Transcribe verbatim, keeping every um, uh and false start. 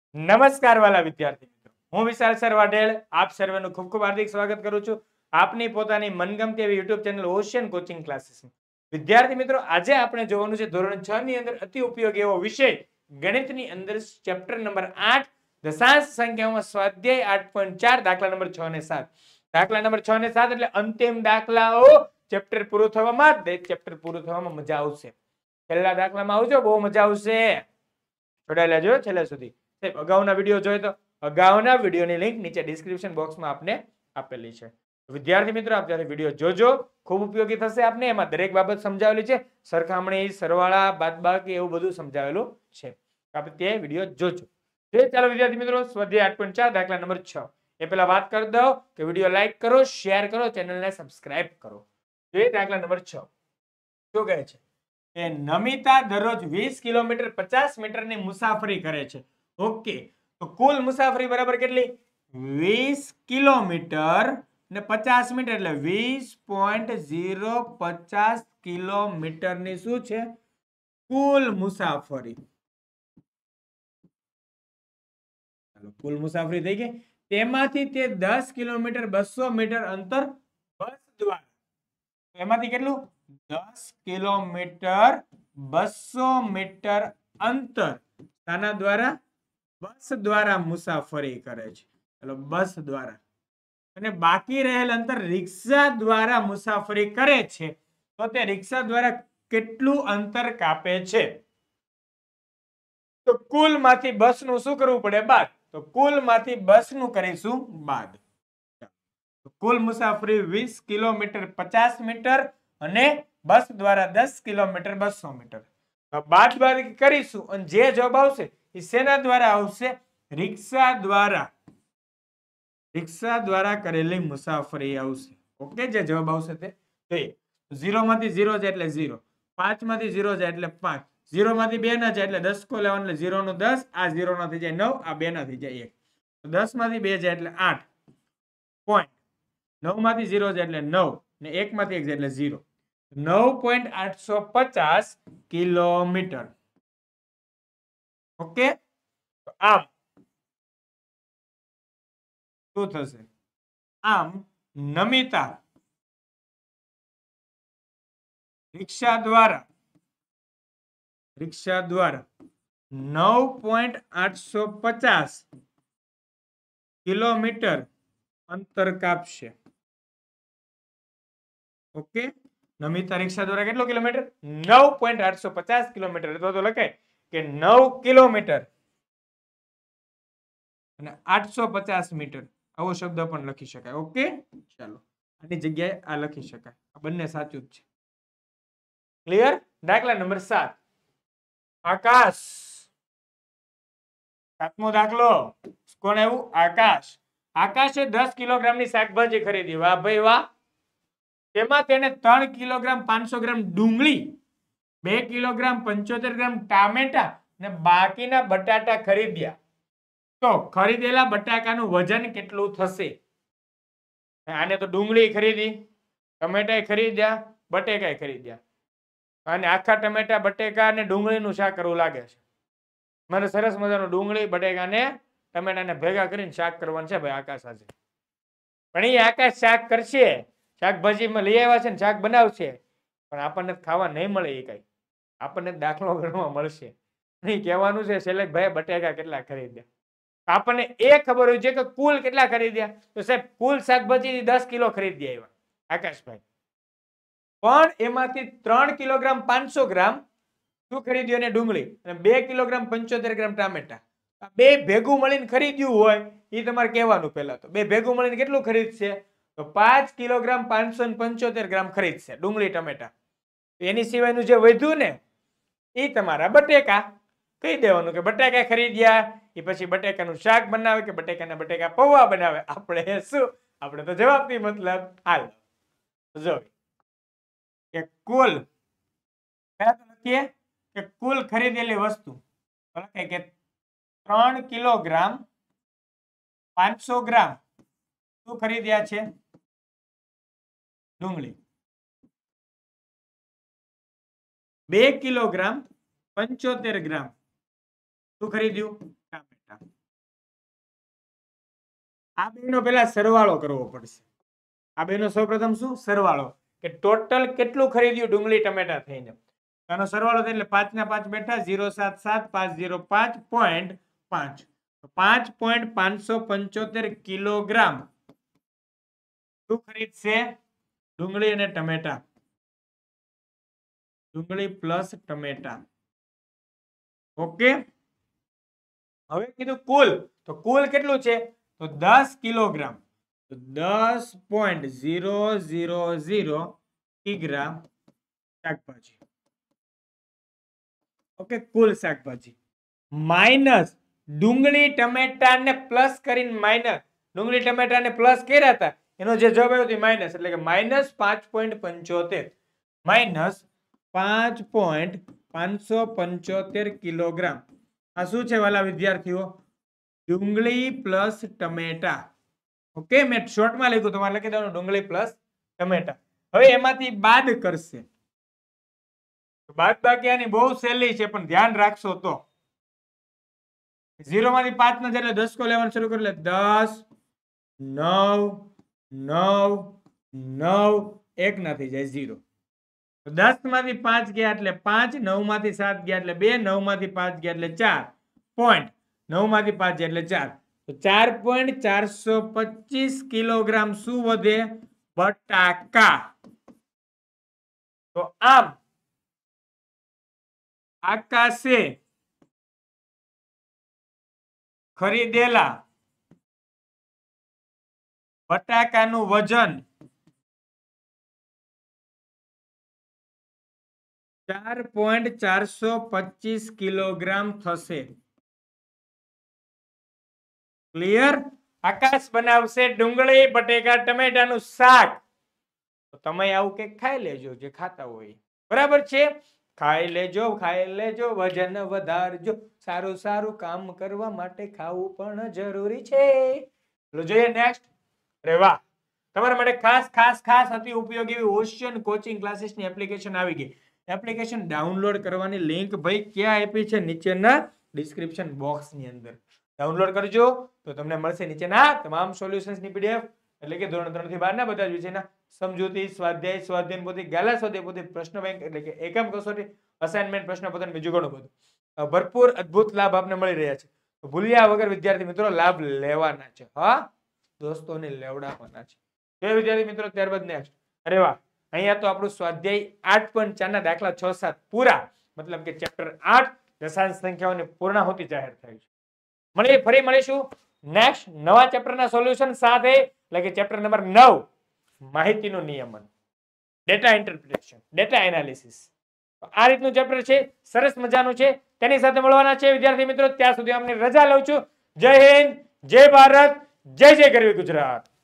નમસ્કાર વાલા વિદ્યાર્થી મિત્રો, હું વિશાલ સર વાઢેલ આપ સર્વેનું ખૂબ ખૂબ હાર્દિક સ્વાગત કરું છું આપની પોતાની મનગમતી એવી YouTube channel Ocean coaching classes. વિદ્યાર્થી મિત્રો, આજે આપણે જોવાનું છે ધોરણ છ ની અંદર અતિ ઉપયોગી એવો વિષય ગણિતની અંદર ચેપ્ટર નંબર આઠ દશાંશ સંખ્યાઓમાં સ્વાધ્યાય આઠ પોઈન્ટ ચાર દાખલા નંબર છ ને સાત. દાખલા નંબર છ ને સાત એટલે અંતિમ દાખલાઓ. ચેપ્ટર પૂરું થવામાં જ ચેપ્ટર પૂરું થવામાં મજા આવશે. પહેલા દાખલામાં આવજો, બહુ મજા આવશે. જોડાયેલા જો છેલ્લે સુધી. અગાઉના વિડીયો જોઈએ તો અગાઉના વિડીયોની લિંક નીચે ડિસ્ક્રિપ્શન બોક્સમાં આપને આપેલી છે. વિદ્યાર્થી મિત્રો, આપ જ્યારે વિડીયો જોજો, ખૂબ ઉપયોગી થશે આપને. એમાં દરેક બાબત સમજાવેલી છે, સરખામણી, સરવાળા, બાદબાકી એવું બધું સમજાવેલું છે. આપણે તે વિડીયો જોજો. ચાલો વિદ્યાર્થી મિત્રો, સ્વાધ્યાય આઠ પોઈન્ટ ચાર દાખલા નંબર છ. એ પહેલા વાત કરી દઉં કે વિડીયો લાઈક કરો, શેર કરો, ચેનલને સબસ્ક્રાઇબ કરો. જોઈએ દાખલા નંબર છ. શું કહે છે? એ નમિતા દરરોજ વીસ કિલોમીટર પચાસ મીટરની મુસાફરી કરે છે. ઓકે, તો કુલ મુસાફરી બરાબર કેટલી? વીસ કિલોમીટર ને પચાસ મીટર એટલે વીસ પોઈન્ટ ઝીરો પચાસ કિલોમીટર ની શું છે? કુલ મુસાફરી. કુલ મુસાફરી થઈ ગઈ. તેમાંથી તે દસ કિલોમીટર બસો મીટર અંતર બસ દ્વારા. એમાંથી કેટલું? દસ કિલોમીટર બસો મીટર અંતર શાના દ્વારા? બસ દ્વારા મુસાફરી કરે છે. ચલો, બસ દ્વારા. અને બાકી રહેલ અંતર રિક્ષા દ્વારા મુસાફરી કરે છે. તો તે રિક્ષા દ્વારા કેટલું અંતર કાપે છે? તો કુલ માંથી બસ નું શું કરવું પડે? બાદ. તો કુલ માંથી બસ નું કરીશું બાદ. કુલ મુસાફરી વીસ કિલોમીટર પચાસ મીટર અને બસ દ્વારા દસ કિલોમીટર બસો મીટર. બાદ બાદ કરીશું અને જે જવાબ આવશે એ શેના દ્વારા આવશે? રિક્ષા દ્વારા. રિક્ષા દ્વારા કરેલી મુસાફરી આવશે. ઓકે, જે જવાબ આવશે તે જોઈએ. ઝીરો માંથી ઝીરો જાય એટલે ઝીરો, પાંચ માંથી ઝીરો જાય એટલે પાંચ, ઝીરો માંથી બે ના જાય એટલે દસ કો લેવાનું એટલે ઝીરો નું દસ, આ ઝીરો ના થઈ જાય નવ, આ બે ના થઈ જાય એક. દસ માંથી બે જાય એટલે આઠ પોઈન્ટ, નવ માંથી ઝીરો જાય એટલે નવ ને એક માંથી એક જાય એટલે ઝીરો. નવ પોઈન્ટ આઠસો પચાસ કિલોમીટર. ઓકે, આમ શું થશે? આમ નમિતા રિક્ષા દ્વારા રિક્ષા દ્વારા નવ પોઈન્ટ આઠસો પચાસ કિલોમીટર અંતર કાપશે. ઓકે, નમિતા રિક્ષા દ્વારા કેટલો કિલોમીટર? નવ પોઈન્ટ આઠસો પચાસ કિલોમીટર. અથવા તો લખાય કે નવ કિલોમીટર અને આઠસો પચાસ મીટર. આવો શબ્દ પણ લખી શકાય. ઓકે, ચાલો, આની જગ્યાએ આ લખી શકાય. આ બંને સાચું જ છે. ક્લિયર? દાખલા નંબર સાત. આકાશ. સાતમો દાખલો. કોણ આવ્યું? આકાશ. આકાશે દસ કિલોગ્રામ ની શાકભાજી ખરીદી. વાહ ભાઈ વાહ. તેમાં તેને ત્રણ કિલોગ્રામ પાંચસો ગ્રામ ડુંગળી, બે કિલોગ્રામ પંચોતેર ગ્રામ ટામેટા ને બાકીના બટાટા ખરીદ્યા. તો ખરીદેલા બટાકાનું વજન કેટલું થશે? આને તો ડુંગળી ખરીદી, ટમેટા ખરીદ્યા, બટેકા ખરીદ્યા. અને આખા ટમેટા, બટેકા અને ડુંગળીનું શાક કરવું લાગે છે. મને સરસ મજાનું ડુંગળી, બટેકા ને ટમેટાને ભેગા કરીને શાક કરવાનું છે ભાઈ આકાશ આજે. પણ એ આકાશ શાક કરશે, શાકભાજીમાં લઈ આવ્યા છે ને શાક બનાવશે, પણ આપણને ખાવા નહીં મળે. એ કઈ આપણને દાખલો ગણવા મળશે. નહીં કહેવાનું છે શૈલેષ ભાઈ બટેકા કેટલા ખરીદ્યા. આપણને એ ખબર હોય છે કે કુલ કેટલા ખરીદ્યા. તો સાહેબ કુલ શાકભાજી દસ કિલો ખરીદી આવ્યા આકાશભાઈ, પણ એમાંથી ત્રણ કિલોગ્રામ પાંચસો ગ્રામ શું ખરીદ્યું? અને ડુંગળી. અને બે કિલોગ્રામ પંચોતેર ગ્રામ ટામેટા. બે ભેગું મળીને ખરીદ્યું હોય એ તમારે કહેવાનું. પહેલા તો બે ભેગું મળીને કેટલું ખરીદશે? તો પાંચ કિલોગ્રામ પાંચસો પંચોતેર ગ્રામ ખરીદશે ડુંગળી ટમેટા. એની સિવાયનું જે વધ્યું ને એ તમારા બટેકા. કહી દેવાનું કે બટાકા ખરીદ્યા. એ પછી બટેકાનું શાક બનાવે કે બટેકાના બટેકા પૌવા બનાવે. આપણે શું? આપણે તો જવાબથી મતલબ. હાલ જો કે કુલ લખીએ કે કુલ ખરીદેલી વસ્તુ લખાય કે ત્રણ કિલોગ્રામ પાંચસો ગ્રામ શું ખરીદ્યા છે? ડુંગળી. બે કિલોગ્રામ પંચોતેર ગ્રામ શું ખરીદ્યું? ટામેટા. આ બેનો પેલા સરવાળો કરવો પડશે. આ બેનો સૌપ્રથમ શું સરવાળો કે ટોટલ કેટલું ખરીદ્યું ડુંગળી ટમેટા થઈને. આનો સરવાળો થાય એટલે પાંચ ના પાંચ બેઠા ઝીરો સાત સાત પાંચ ઝીરો પાંચ પોઈન્ટ પાંચ પાંચ પોઈન્ટ પાંચસો પંચોતેર કિલોગ્રામ શું ખરીદશે ડુંગળી અને ટમેટા. ડુંગળી પ્લસ ટમેટા. ઓકે. હવે કીધું કુલ તો કુલ કેટલું છે તો દસ કિલોગ્રામ. તો દસ પોઈન્ટ ઝીરો ઝીરો ઝીરો કિગ્રા શાકભાજી. ઓકે કુલ શાકભાજી માઇનસ ડુંગળી ટમેટા ને પ્લસ કરીને માઇનસ ડુંગળી ટમેટા ને પ્લસ કર્યા હતા એનો જે જવાબ આવ્યો તે માઇનસ એટલે કે માઇનસ પાંચ પોઈન્ટ પંચોતેર માઇનસ પાંચ પોઈન્ટ પાંચસો પંચોતેર કિલોગ્રામ. આ શું છે વાલા વિદ્યાર્થીઓ ડુંગળી પ્લસ ટમેટા. ઓકે મેં શોર્ટમાં લખ્યું તમારે લખી દેવાનું ડુંગળી પ્લસ ટમેટા. હવે એમાંથી બાદ કરશે. બાદ બાકી આની બહુ સહેલી છે પણ ધ્યાન રાખશો તો ઝીરો માંથી પાંચ ના એટલે દસ કો લેવાનું શરૂ કરી લે દસ નવ નવ નવ એક ના થઈ જાય ઝીરો. દસ માંથી પાંચ ગયા એટલે પાંચ નવ માંથી સાત ગયા એટલે બે નવ માંથી પાંચ ગયા એટલે ચાર પોઈન્ટ નવ માંથી પાંચ ગયા એટલે ચાર તો ચાર પોઈન્ટ ચારસો પચીસ કિલોગ્રામ શું વધે બટાકા. તો આમ આકાશે ખરીદેલા બટાકાનું વજન ચાર પોઈન્ટ ચારસો પચીસ કિલોગ્રામ થશે. ક્લિયર. આકાશ બનાવશે ડુંગળી બટેકા ટમેટાનું શાક. તો તમે આવું કંઈક ખાઈ લેજો જે ખાતા હોય. બરાબર છે. ખાઈ લેજો ખાઈ લેજો વજન વધારજો સારું સારું કામ કરવા માટે ખાવું પણ જરૂરી છે. જોઈએ નેક્સ્ટ. અરે વાહ તમારા માટે ખાસ ખાસ ખાસ અતિ ઉપયોગી એવી ઓશિયન કોચિંગ ક્લાસીસની એપ્લિકેશન આવી ગઈ. એપ્લિકેશન ડાઉનલોડ કરવાની લિંક ભાઈ ક્યાં આપી છે નીચેના ડિસ્ક્રિપ્શન બોક્સની અંદર. ડાઉનલોડ કરજો તો તમને મળશે નીચેના તમામ સોલ્યુશન્સની પીડીએફ એટલે કે ધોરણ ત્રણ થી બાર ના બધા જ વિષયના સમજૂતી સ્વાધ્યાય સ્વાધ્યાયન પોથી ગાલા સ્વાધ્યાય પોથી પ્રશ્ન બેંક એટલે કે એકમ કસોટી અસાઇનમેન્ટ પ્રશ્નપત્ર અને બીજું ઘણું બધું ભરપૂર અદ્ભુત લાભ આપને મળી રહ્યા છે. તો ભૂલ્યા વગર વિદ્યાર્થી મિત્રો લાભ લેવાના છે. હા દોસ્તોને લેવડાવવાના છે. જે વિદ્યાર્થી મિત્રો ત્યારબાદ નેક્સ્ટ. અરે વાહ અહીંયા તો આપણું સ્વાધ્યાય આઠ પોઈન્ટ ચાર ના દાખલા છ સાત પૂરા મતલબ કે ચેપ્ટર આઠ દશાંશ સંખ્યાઓની પૂર્ણાહુતિ જાહેર થાય છે. મળી ફરી મળીશું નેક્સ્ટ નવા ચેપ્ટરના સોલ્યુશન સાથે એટલે કે ચેપ્ટર નંબર નવ માહિતીનું નિયમન ડેટા ઇન્ટરપ્રિટેશન ડેટા એનાલિસિસ. આ રીતનું ચેપ્ટર છે સરસ મજાનું છે તેની સાથે મળવાના છે વિદ્યાર્થી મિત્રો. ત્યાં સુધી અમને રજા લઉં છું. જય હિન્દ જય ભારત જય જય ગરવી ગુજરાત.